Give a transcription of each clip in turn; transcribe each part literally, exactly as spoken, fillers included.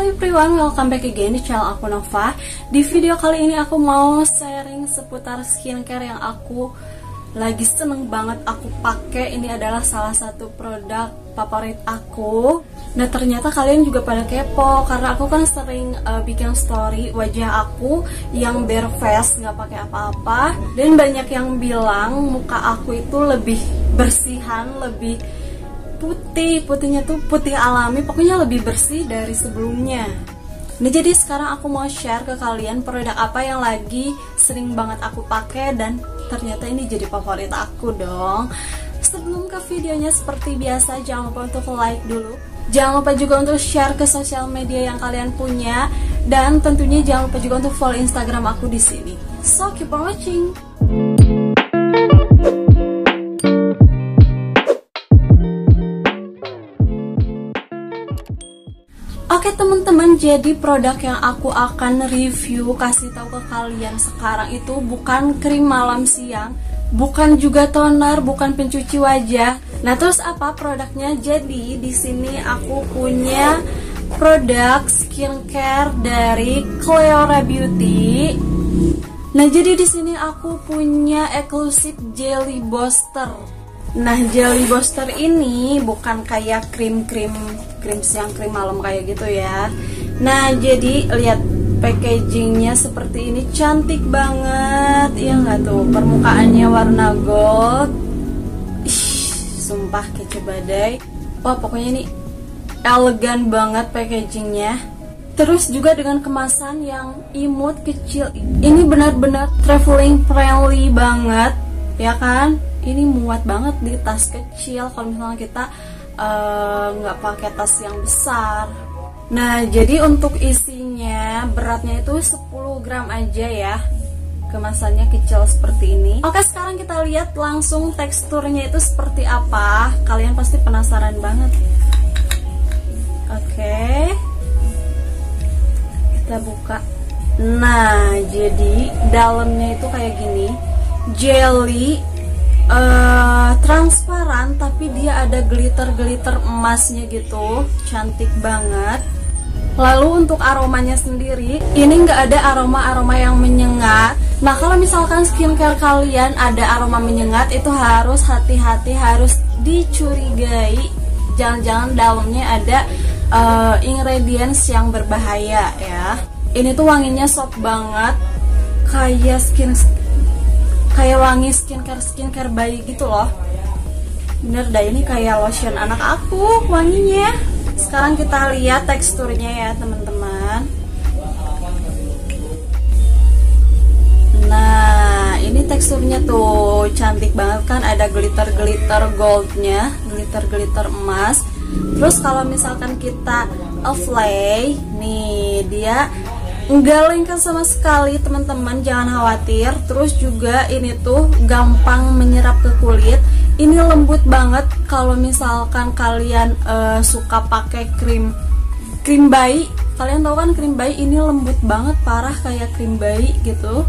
Halo everyone, welcome back again di channel aku Nova. Di video kali ini aku mau sharing seputar skincare yang aku lagi seneng banget aku pakai. Ini adalah salah satu produk favorit aku. Nah ternyata kalian juga pada kepo karena aku kan sering uh, bikin story wajah aku yang bare face, nggak pakai apa-apa. Dan banyak yang bilang muka aku itu lebih bersihan, lebih putih, putihnya tuh putih alami, pokoknya lebih bersih dari sebelumnya. Nah jadi sekarang aku mau share ke kalian produk apa yang lagi sering banget aku pakai dan ternyata ini jadi favorit aku dong. Sebelum ke videonya seperti biasa jangan lupa untuk like dulu, jangan lupa juga untuk share ke sosial media yang kalian punya, dan tentunya jangan lupa juga untuk follow Instagram aku di sini. So keep on watching. Oke teman-teman, jadi produk yang aku akan review, kasih tahu ke kalian sekarang itu bukan krim malam siang, bukan juga toner, bukan pencuci wajah. Nah terus apa produknya? Jadi di sini aku punya produk skincare dari Cleora Beauty. Nah jadi di sini aku punya Exclusive Jelly Booster. Nah Jelly Booster ini bukan kayak krim-krim krim siang, krim malam kayak gitu ya. Nah jadi lihat packagingnya seperti ini, cantik banget ya nggak tuh, permukaannya warna gold. Ih, sumpah kece badai. Wah pokoknya ini elegan banget packagingnya. Terus juga dengan kemasan yang imut kecil. Ini benar-benar traveling friendly banget ya kan. Ini muat banget di tas kecil kalau misalnya kita nggak uh, pakai tas yang besar. Nah jadi untuk isinya beratnya itu sepuluh gram aja ya, kemasannya kecil seperti ini. Oke sekarang kita lihat langsung teksturnya itu seperti apa, kalian pasti penasaran banget. Oke kita buka. Nah jadi dalamnya itu kayak gini, jelly Uh, transparan tapi dia ada glitter-glitter emasnya gitu, cantik banget. Lalu untuk aromanya sendiri, ini nggak ada aroma-aroma yang menyengat. Nah kalau misalkan skincare kalian ada aroma menyengat, itu harus hati-hati, harus dicurigai. Jangan-jangan dalamnya ada uh, ingredients yang berbahaya ya. Ini tuh wanginya soft banget, kayak skin kayak wangi skincare skincare bayi gitu loh. Bener dah, ini kayak lotion anak aku wanginya. Sekarang kita lihat teksturnya ya teman-teman. Nah ini teksturnya tuh cantik banget kan, ada glitter-glitter goldnya, glitter-glitter emas. Terus kalau misalkan kita apply nih, dia nggak lengket sama sekali teman-teman, jangan khawatir. Terus juga ini tuh gampang menyerap ke kulit. Ini lembut banget kalau misalkan kalian uh, suka pakai krim krim bayi. Kalian tahu kan krim bayi ini lembut banget, parah kayak krim bayi gitu.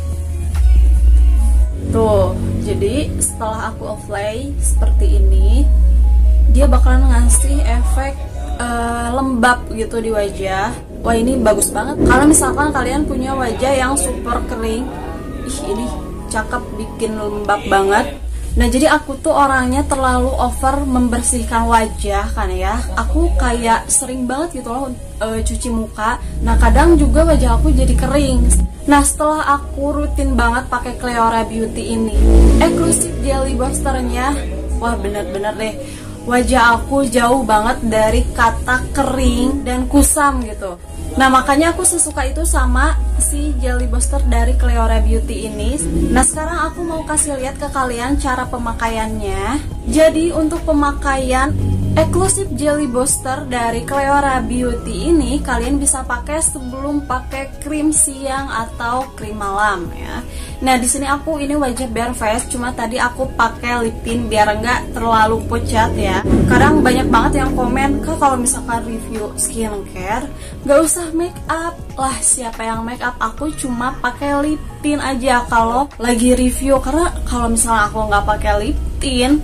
Tuh, jadi setelah aku apply seperti ini, dia bakalan ngasih efek uh, lembab gitu di wajah. Wah ini bagus banget kalau misalkan kalian punya wajah yang super kering. Ih ini cakep, bikin lembab banget. Nah jadi aku tuh orangnya terlalu over membersihkan wajah kan ya. Aku kayak sering banget gitu loh e, cuci muka. Nah kadang juga wajah aku jadi kering. Nah setelah aku rutin banget pakai Cleora Beauty ini, Exclusive Jelly Boosternya, wah bener-bener deh, wajah aku jauh banget dari kata kering dan kusam gitu. Nah makanya aku sesuka itu sama si Jelly Booster dari Cleora Beauty ini. Nah sekarang aku mau kasih lihat ke kalian cara pemakaiannya. Jadi untuk pemakaian Exclusive Jelly Booster dari Cleora Beauty ini kalian bisa pakai sebelum pakai krim siang atau krim malam ya. Nah di sini aku ini wajah bare face, cuma tadi aku pakai lip tint biar nggak terlalu pucat ya. Kadang banyak banget yang komen, Kak kalau misalkan review skincare nggak usah make up lah. Siapa yang make up? Aku cuma pakai lip tint aja kalau lagi review, karena kalau misalnya aku nggak pakai lip tint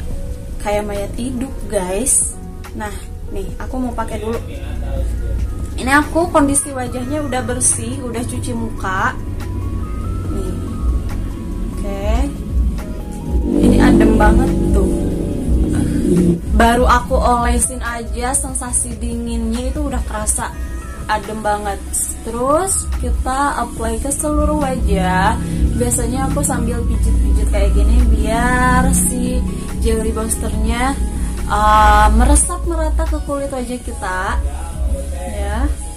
kayak mayat hidup guys. Nah nih aku mau pakai dulu. Ini aku kondisi wajahnya udah bersih, udah cuci muka. Nih. Oke. Ini adem banget tuh. Baru aku olesin aja sensasi dinginnya itu udah kerasa adem banget. Terus kita apply ke seluruh wajah. Biasanya aku sambil pijit-pijit kayak gini biar si jelly boosternya uh, meresap merata ke kulit wajah kita, ya.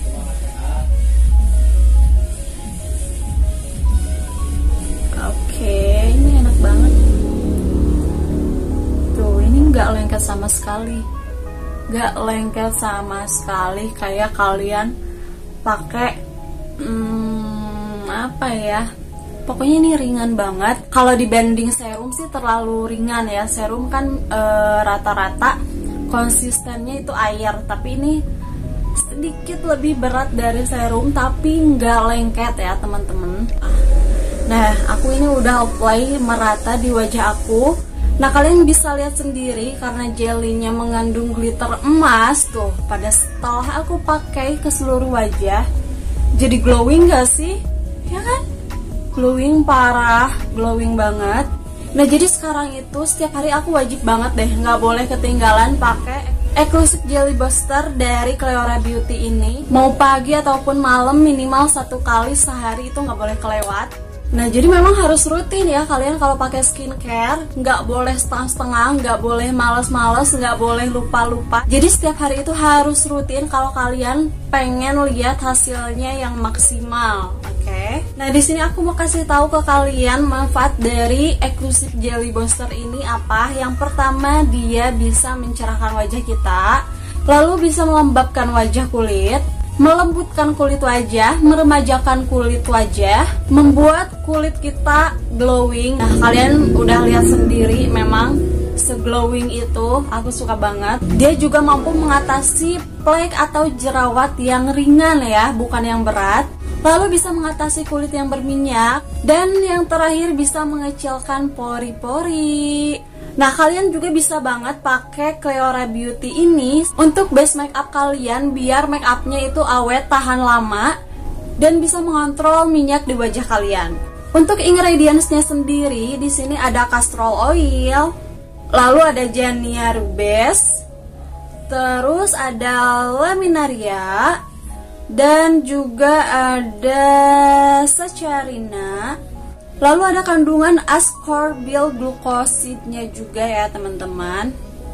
Oke, ini enak banget. Tuh, ini nggak lengket sama sekali, nggak lengket sama sekali kayak kalian pakai hmm, apa ya? Pokoknya ini ringan banget. Kalau dibanding serum sih terlalu ringan ya. Serum kan rata-rata e, konsistennya itu air, tapi ini sedikit lebih berat dari serum, tapi nggak lengket ya teman-teman. Nah, aku ini udah apply merata di wajah aku. Nah, kalian bisa lihat sendiri karena jellynya mengandung glitter emas tuh. Pada setelah aku pakai ke seluruh wajah, jadi glowing gak sih? Ya kan? Glowing parah, glowing banget. Nah, jadi sekarang itu setiap hari aku wajib banget deh, nggak boleh ketinggalan pakai Exclusive Jelly Booster dari Cleora Beauty ini. Mau pagi ataupun malam, minimal satu kali sehari itu nggak boleh kelewat. Nah, jadi memang harus rutin ya kalian kalau pakai skincare. Nggak boleh setengah-setengah, nggak boleh males-males, nggak boleh lupa-lupa. Jadi setiap hari itu harus rutin kalau kalian pengen lihat hasilnya yang maksimal. Oke. Nah, di sini aku mau kasih tahu ke kalian manfaat dari Exclusive Jelly Booster ini apa. Yang pertama, dia bisa mencerahkan wajah kita, lalu bisa melembabkan wajah kulit, melembutkan kulit wajah, meremajakan kulit wajah, membuat kulit kita glowing. Nah, kalian udah lihat sendiri memang se-glowing itu, aku suka banget. Dia juga mampu mengatasi flek atau jerawat yang ringan ya, bukan yang berat. Lalu bisa mengatasi kulit yang berminyak, dan yang terakhir bisa mengecilkan pori-pori. Nah, kalian juga bisa banget pakai Cleora Beauty ini untuk base makeup kalian biar makeupnya itu awet, tahan lama, dan bisa mengontrol minyak di wajah kalian. Untuk ingredientsnya sendiri, di sini ada castor oil, lalu ada Giardia rubes, terus ada laminaria, dan juga ada saccharina. Lalu ada kandungan ascorbyl glucoside-nya juga ya teman-teman.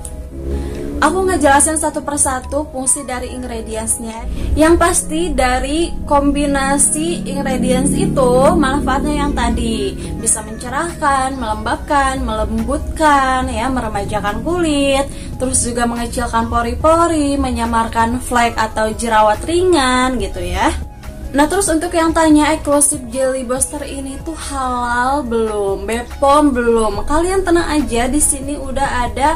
Aku ngejelasin satu persatu fungsi dari ingredients-nya. Yang pasti dari kombinasi ingredients itu manfaatnya yang tadi bisa mencerahkan, melembabkan, melembutkan ya, meremajakan kulit, terus juga mengecilkan pori-pori, menyamarkan flek atau jerawat ringan gitu ya. Nah, terus untuk yang tanya Exclusive Jelly Booster ini tuh halal belum, B P O M belum? Kalian tenang aja, di sini udah ada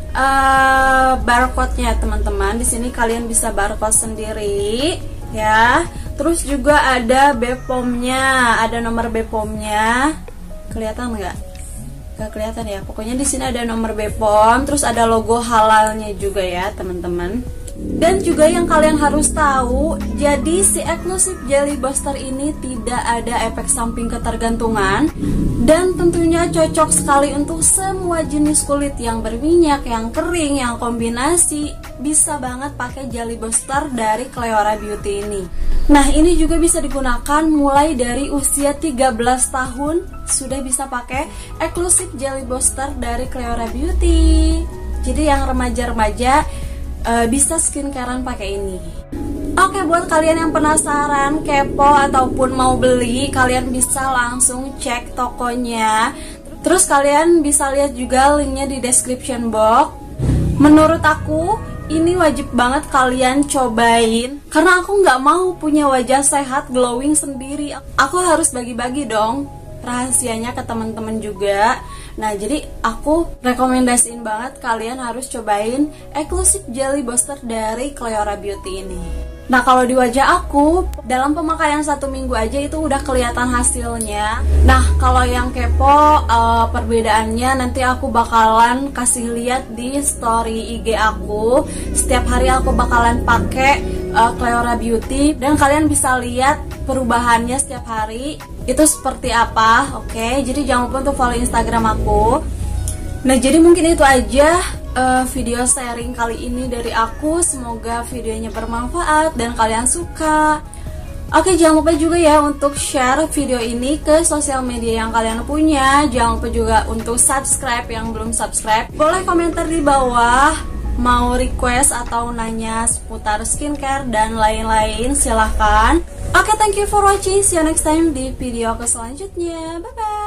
uh, barcode-nya teman-teman. Di sini kalian bisa barcode sendiri ya. Terus juga ada B P O M-nya, ada nomor B P O M-nya. Kelihatan nggak? Nggak kelihatan ya. Pokoknya di sini ada nomor B P O M, terus ada logo halalnya juga ya teman-teman. Dan juga yang kalian harus tahu, jadi si Exclusive Jelly Booster ini tidak ada efek samping ketergantungan, dan tentunya cocok sekali untuk semua jenis kulit yang berminyak, yang kering, yang kombinasi. Bisa banget pakai Jelly Booster dari Cleora Beauty ini. Nah, ini juga bisa digunakan mulai dari usia tiga belas tahun sudah bisa pakai Exclusive Jelly Booster dari Cleora Beauty. Jadi yang remaja-remaja Uh, bisa skincarean pakai ini. Oke, buat kalian yang penasaran, kepo ataupun mau beli, kalian bisa langsung cek tokonya. Terus kalian bisa lihat juga linknya di description box. Menurut aku ini wajib banget kalian cobain, karena aku nggak mau punya wajah sehat glowing sendiri. Aku harus bagi-bagi dong rahasianya ke teman-teman juga. Nah, jadi aku rekomendasiin banget kalian harus cobain Exclusive Jelly Booster dari Cleora Beauty ini. Nah, kalau di wajah aku, dalam pemakaian satu minggu aja itu udah kelihatan hasilnya. Nah, kalau yang kepo uh, perbedaannya nanti aku bakalan kasih lihat di story I G aku. Setiap hari aku bakalan pakai uh, Cleora Beauty dan kalian bisa lihat perubahannya setiap hari itu seperti apa. Oke, jadi jangan lupa untuk follow Instagram aku. Nah, jadi mungkin itu aja Uh, video sharing kali ini dari aku. Semoga videonya bermanfaat dan kalian suka. Oke, jangan lupa juga ya untuk share video ini ke sosial media yang kalian punya. Jangan lupa juga untuk subscribe yang belum subscribe. Boleh komentar di bawah, mau request atau nanya seputar skincare dan lain-lain, silahkan. Oke, thank you for watching. See you next time di video ke selanjutnya. Bye bye.